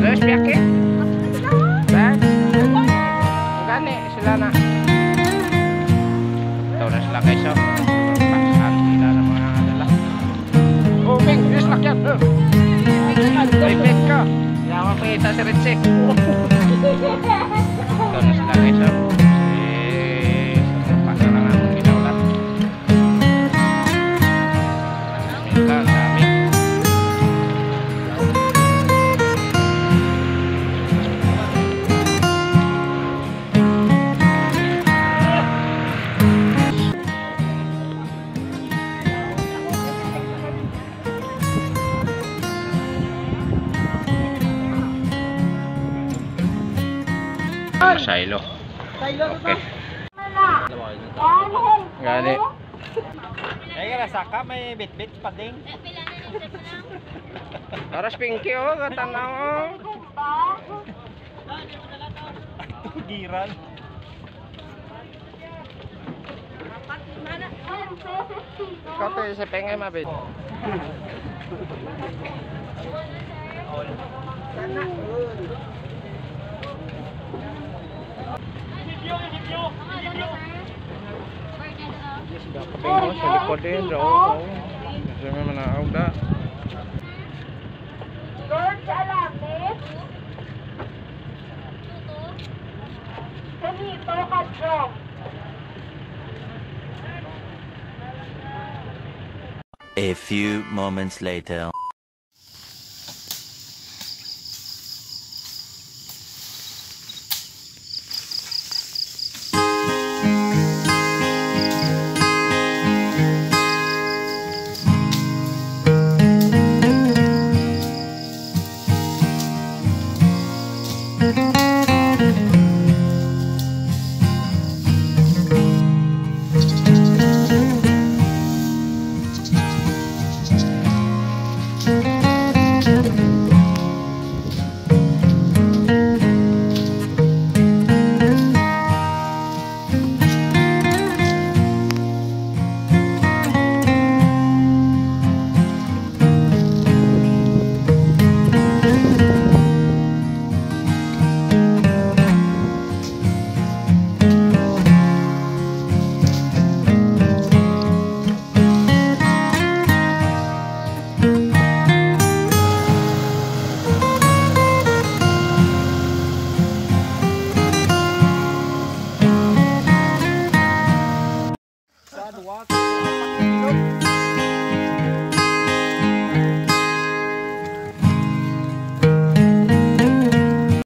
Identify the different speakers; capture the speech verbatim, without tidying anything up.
Speaker 1: Terus piyake? Ben? Gani sila na. Ito na sila guys. So, paksaan sila ng mga dala. Oh, Bing, yes lang yan. May bet ka. Hindi ako makita si Ritchie. Ito na sila guys. So, si pasara nga mong ginaulat. Ito, ang dami. Silo. Okay. Gani.
Speaker 2: Ay, kaya saka may bit-bit pa ding.
Speaker 1: Paras pinky oh, katanaw oh.
Speaker 2: Giran.
Speaker 1: Kau sa pengay mabit. Kapingo sa likod din, raw. Kasi may manaog na.
Speaker 3: Lord sa alamit. Ganito ka, Jom.
Speaker 4: A few moments later.